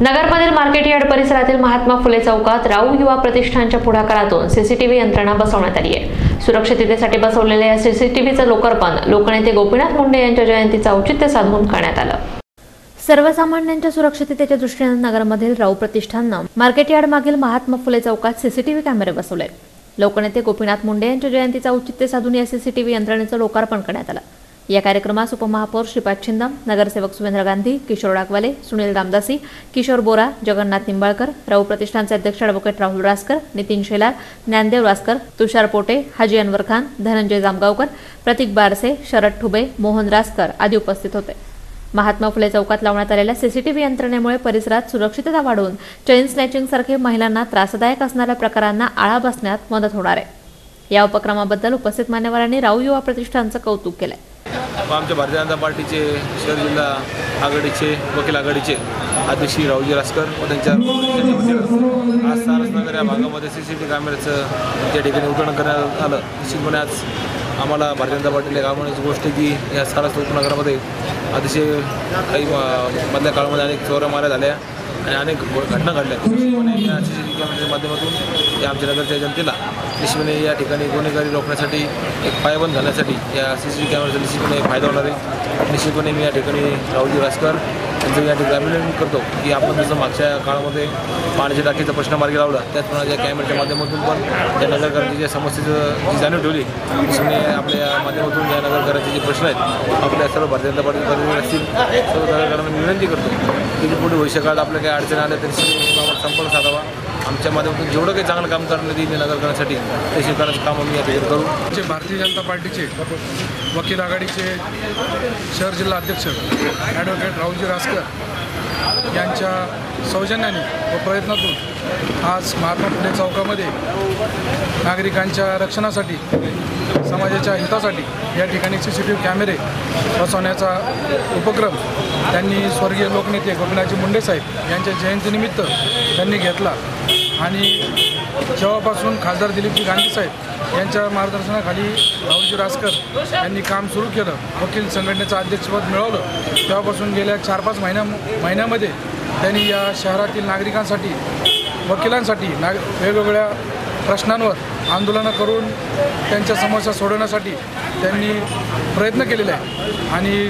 नगरमधील market yard परिसरातील महात्मा फुले चौकात राऊ युवा प्रतिष्ठानच्या पुढाकारातून सीसीटीव्ही यंत्रणा बसवण्यात आली आहे। सुरक्षिततेसाठी बसवलेल्या या सीसीटीव्हीचं लोकार्पण लोकनेते गोपीनाथ मुंडे यांच्या जयंतीचं औचित्य साधून करण्यात आलं। सर्वसामान्यांच्या सुरक्षिततेच्या दृष्टीने नगरमधील राऊ प्रतिष्ठाननं मार्केट यार्ड मागील महात्मा फुले चौकात सीसीटीव्ही कॅमेरे बसवले। लोकनेते गोपीनाथ मुंडे यांच्या जयंतीचं औचित्य साधून या सीसीटीव्ही यंत्रणेचं लोकार्पण करण्यात आलं। या कार्यक्रमास उपमहापौर श्रीपाद छिंदम, नगरसेवक सुवेंद्र गांधी, किशोर डाकवाले, सुनील रामदासी, किशोर बोरा, जगन्नाथ निंबाळकर, राऊ प्रतिष्ठानचे अध्यक्ष ॲडव्होकेट राहुल रासकर, नितीन शेलार, ज्ञानदेव रासकर, तुषार पोटे, हाजी अनवर खान, धनंजय जामगावकर, प्रतीक बारसे, शरद ठुबे, मोहन रासकर आदी उपस्थित होते। महात्मा फुले चौकात लावण्यात आलेल्या सीसीटीव्ही यंत्रणेमुळे परिसरात सुरक्षितता वाढून चेन स्नॅचिंग सारखे महिलांना त्रासदायक असणाऱ्या प्रकारांना आळा बसण्यात मदत होणार आहे। या उपक्रमाबद्दल उपस्थित मान्यवरांनी राऊ युवा प्रतिष्ठानचं कौतुक केलंय। आमच्या भारतीय जनता पार्टीचे शहर जिल्हा आघाडीचे वकील आघाडीचे अध्यक्ष राऊजी रासकर व त्यांच्या आज सारसनगर या भागामध्ये सीसीटीव्ही कॅमेऱ्याचं त्या ठिकाणी उद्घाटन करण्यात आलं। निश्चितपणे आज आम्हाला भारतीय जनता पार्टीला एक आवडण्याची गोष्ट की या सारस उपनगरामध्ये अतिशय काही मधल्या काळामध्ये अनेक चोऱ्या माऱ्या झाल्या आणि अनेक घटना घडल्या। निश्चितपणे या सीसीटीव्ही कॅमेऱ्याच्या माध्यमातून या आमच्या नगरच्या जनतेला निश्चितपणे या ठिकाणी गुन्हेगारी रोखण्यासाठी एक पायबंद घालण्यासाठी या सीसीटीव्ही कॅमेऱ्याचा निश्चितपणे एक फायदा होणार आहे। निश्चितपणे मी या ठिकाणी राऊजी रासकर यांचं या ठिकाणी अभिनंदन करतो की आपण जसं मागच्या काळामध्ये पाण्याच्या टाकीचा प्रश्न मार्गी लावला त्याचप्रमाणे या कॅमेऱ्याच्या माध्यमातून पण या नगरकरांच्या समस्येचं जी जाणीव ठेवली। निश्चितपणे आपल्या माध्यमातून या नगरकरांचे जे प्रश्न आहेत आपल्या सर्व भारतीय जनता पार्टी प्रतिनिधी असतील सर्व नगरकरांना मी विनंती करतो की पुढे भविष्यकाळात आपल्या काही अडचणी आल्या तरी संपर्क साधावा। आमच्या माध्यमातून जेवढं काही चांगलं काम करण्यात येईल नगरकरांसाठी ते स्वीकारण्याचं काम आम्ही या ठिकाणी करू। भारतीय जनता पार्टीचे वकील आघाडीचे शहर जिल्हा अध्यक्ष ॲडव्होकेट राहुलजी रासकर यांच्या सौजन्याने व प्रयत्नातून आज महात्मा फुले चौकामध्ये नागरिकांच्या रक्षणासाठी समाजाच्या हितासाठी या ठिकाणी सीसीटीव्ही कॅमेरे बसवण्याचा उपक्रम त्यांनी स्वर्गीय लोकनेते गोपीनाथजी मुंडे साहेब यांच्या जयंतीनिमित्त त्यांनी घेतला आणि जेव्हापासून खासदार दिलीपजी गांधी साहेब यांच्या मार्गदर्शनाखाली राहुलजी रासकर यांनी काम सुरू केलं, वकील संघटनेचं अध्यक्षपद मिळवलं, तेव्हापासून गेल्या 4-5 महिन्यामध्ये त्यांनी या शहरातील नागरिकांसाठी वकिलांसाठी वेगवेगळ्या प्रश्नांवर आंदोलनं करून त्यांच्या समस्या सोडवण्यासाठी त्यांनी प्रयत्न केलेला आहे आणि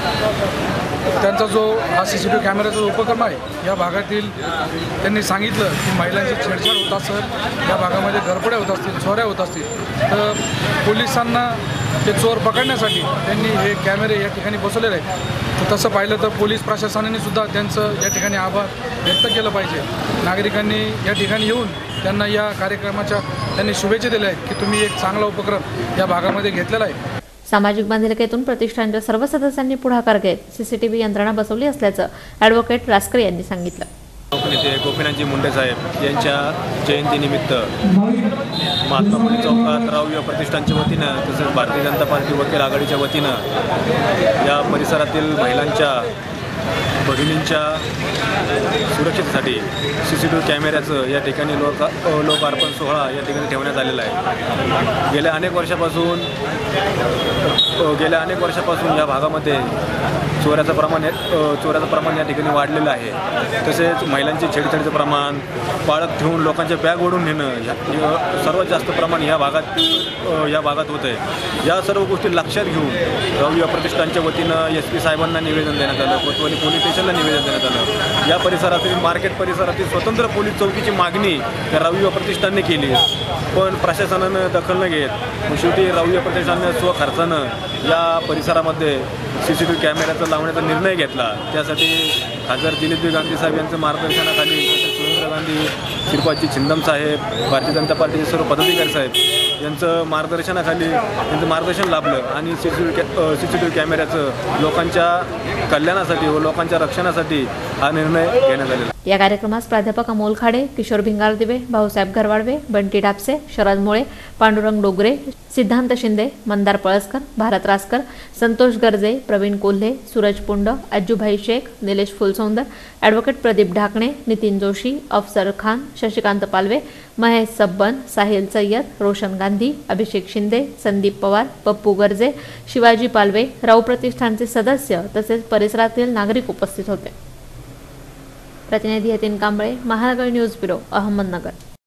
त्यांचा जो हा सीसीटीव्ही कॅमेऱ्याचा उपक्रम आहे या भागातील त्यांनी सांगितलं की महिलांची छेडछाड होत असेल, या भागामध्ये गरफड्या होत असतील, चोऱ्या होत असतील तर पोलिसांना ते चोर पकडण्यासाठी त्यांनी हे कॅमेरे या ठिकाणी बसवलेले आहेत। तर तसं पाहिलं तर पोलीस प्रशासनाने सुद्धा त्यांचं या ठिकाणी आभार व्यक्त केलं पाहिजे। नागरिकांनी या ठिकाणी येऊन त्यांना या कार्यक्रमाच्या त्यांनी शुभेच्छा दिल्या आहेत की तुम्ही एक चांगला उपक्रम या भागामध्ये घेतलेला आहे। सामाजिक बांधिलकीतून प्रतिष्ठानच्या सर्व सदस्यांनी पुढाकार घेत सीसीटीव्ही यंत्रणा बसवली असल्याचं ॲडव्होकेट रासकर यांनी सांगितलं। लोकनेते गोपीनाथजी मुंडे साहेब यांच्या जयंतीनिमित्त महात्मा फुले चौकात राऊ युवा प्रतिष्ठानच्या वतीनं तसेच भारतीय जनता पार्टी वकील आघाडीच्या वतीनं या परिसरातील महिलांच्या भगिनींच्या सुरक्षेसाठी सीसीटीव्ही कॅमेऱ्याचं या ठिकाणी लोकार्पण सोहळा या ठिकाणी ठेवण्यात आलेला आहे। गेल्या अनेक वर्षापासून या भागामध्ये चोऱ्याचं प्रमाण या ठिकाणी वाढलेलं आहे। तसेच महिलांची छेडछाडीचं प्रमाण, पाळत ठेवून लोकांच्या बॅग ओढून नेणं सर्वात जास्त प्रमाण या भागात होतं आहे। या सर्व गोष्टी लक्षात घेऊन राऊ युवा प्रतिष्ठानच्या वतीनं SP साहेबांना निवेदन देण्यात आलं, कोतवाली पोलीस स्टेशनला निवेदन देण्यात आलं। या परिसरातील मार्केट परिसरातील स्वतंत्र पोलीस चौकीची मागणी या राऊ युवा प्रतिष्ठानने केली, पण प्रशासनानं दखल न घेत शेवटी राऊ युवा प्रतिष्ठानने स्वखर्चानं या परिसरामध्ये सीसीटीव्ही कॅमेऱ्याचा लावण्याचा निर्णय घेतला। त्यासाठी खासदार दिलीपजी गांधी साहेब यांच्या मार्गदर्शनाखाली सुवेंद्र गांधी, श्रीपादजी छिंदम साहेब, भारतीय जनता पार्टीचे सर्व पदाधिकारी साहेब यांचं मार्गदर्शन लाभलं आणि सीसीटीव्ही कॅमेऱ्याचं लोकांच्या कल्याणासाठी व लोकांच्या रक्षणासाठी हा निर्णय घेण्यात आलेला। या कार्यक्रमास प्राध्यापक अमोल खाडे, किशोर भिंगारदिवे, भाऊसाहेब घरवाडवे, बंटी डापसे, शरद मुळे, पांडुरंग डोगरे, सिद्धांत शिंदे, मंदार पळसकर, भारत रासकर, संतोष गर्जे, प्रवीण कोल्हे, सूरज पुंड, अज्जूभाई शेख, निलेश फुलसौंदर, ॲडव्होकेट प्रदीप ढाकणे, नितीन जोशी, अफसर खान, शशिकांत पालवे, महेश सब्बन, साहिल सय्यद, रोशन गांधी, अभिषेक शिंदे, संदीप पवार, पप्पू गर्जे, शिवाजी पालवे, राऊ प्रतिष्ठानचे सदस्य तसेच परिसरातील नागरिक उपस्थित होते। प्रतिनिधी यतीन कांबळे, महानगर न्यूज ब्युरो, अहमदनगर.